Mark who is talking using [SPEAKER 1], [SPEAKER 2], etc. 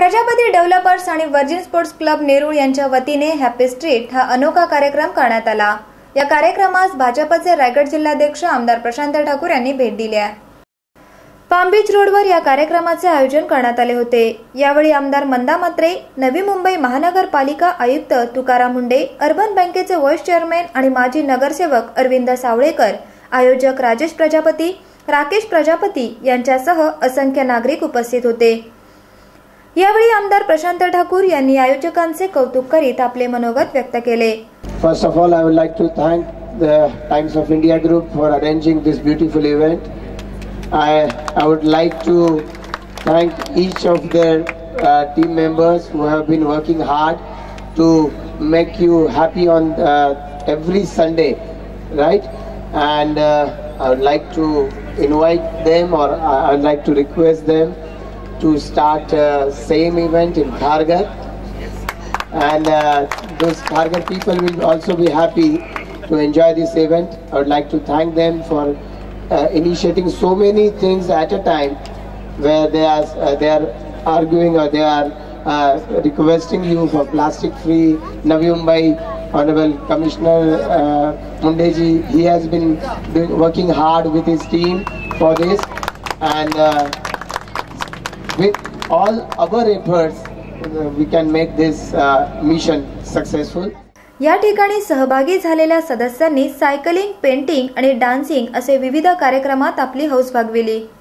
[SPEAKER 1] Prajapati developers आणि virgin sports club Nerul यांच्या वतीने हॅपी स्ट्रीट हा अनोखा कार्यक्रम करण्यात आला। या कार्यक्रमास भाजपचे रायगड जिल्हाध्यक्ष आमदार प्रशांत ठाकूर यांनी भेट दिली आहे। पाम बीच रोडवर या कार्यक्रमाचे आयोजन करण्यात आले होते। यावेळी आमदार मंदा म्हात्रे, नवी मुंबई महानगरपालिका आयुक्त तुकाराम मुंडे, अर्बन बँकेचे व्हाईस चेअरमन आणि माजी नगरसेवक अरविंद सावळेकर, आयोजक राजेश प्रजापती, राकेश प्रजापती यांच्यासह असंख्य नागरिक उपस्थित होते। यावेळी आमदार प्रशांत ठाकूर यांनी आयोजकांचे कौतुक करीत आपले मनोगत व्यक्त केले।
[SPEAKER 2] First of all, I would like to thank the Times of India Group for arranging this beautiful event. I would like to thank each of their team members who have been working hard to make you happy on every Sunday, right? And I would like to invite them, or I would like to request them to start same event in Kharghar, and those Kharghar people will also be happy to enjoy this event. I would like to thank them for initiating so many things at a time, where they are arguing, or they are requesting you for plastic free Navi Mumbai. Honorable Commissioner Mundeji, he has been working hard with his team for this, and with all our efforts we can make this mission successful.
[SPEAKER 1] या ठिकाणी सहभागी झालेल्या सदस्यांनी cycling, painting आणि dancing असे विविध कार्यक्रमात आपली हौस भागविली।